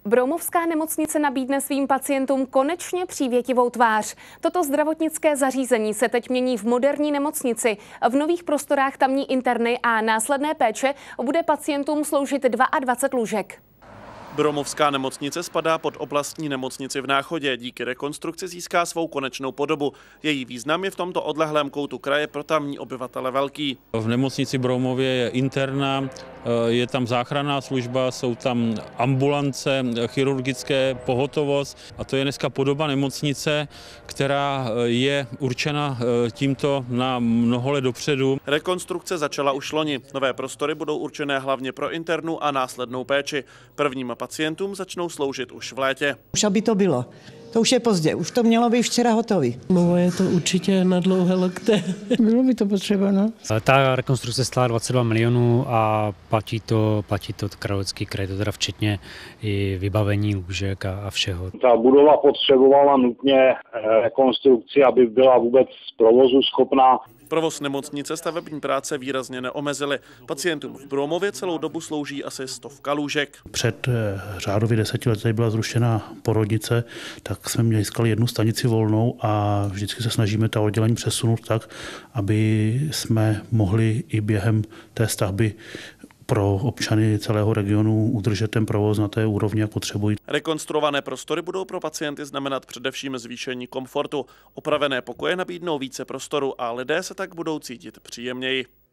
Broumovská nemocnice nabídne svým pacientům konečně přívětivou tvář. Toto zdravotnické zařízení se teď mění v moderní nemocnici. V nových prostorách tamní interny a následné péče bude pacientům sloužit 22 lůžek. Broumovská nemocnice spadá pod oblastní nemocnici v Náchodě. Díky rekonstrukci získá svou konečnou podobu. Její význam je v tomto odlehlém koutu kraje pro tamní obyvatele velký. V nemocnici Broumově je interna, je tam záchranná služba, jsou tam ambulance, chirurgické pohotovost a to je dneska podoba nemocnice, která je určena tímto na mnoho let dopředu. Rekonstrukce začala už loni. Nové prostory budou určené hlavně pro internu a následnou péči. Prvním pacientům začnou sloužit už v létě. Už aby to bylo. To už je pozdě, už to mělo být včera hotový. No je to určitě na dlouhé lokte. Bylo by to potřeba, no. Ta rekonstrukce stála 22 milionů a platí to Královécký kraj, to teda včetně i vybavení lůžek a všeho. Ta budova potřebovala nutně rekonstrukci, aby byla vůbec z provozu schopná. Provoz nemocnice stavební práce výrazně neomezily. Pacientům v Broumově celou dobu slouží asi 100 lůžek. Před řádově 10 lety byla zrušena porodnice, tak jsme získali jednu stanici volnou a vždycky se snažíme ta oddělení přesunout tak, aby jsme mohli i během té stavby pro občany celého regionu udržet ten provoz na té úrovni, jak potřebují. Rekonstruované prostory budou pro pacienty znamenat především zvýšení komfortu. Opravené pokoje nabídnou více prostoru a lidé se tak budou cítit příjemněji.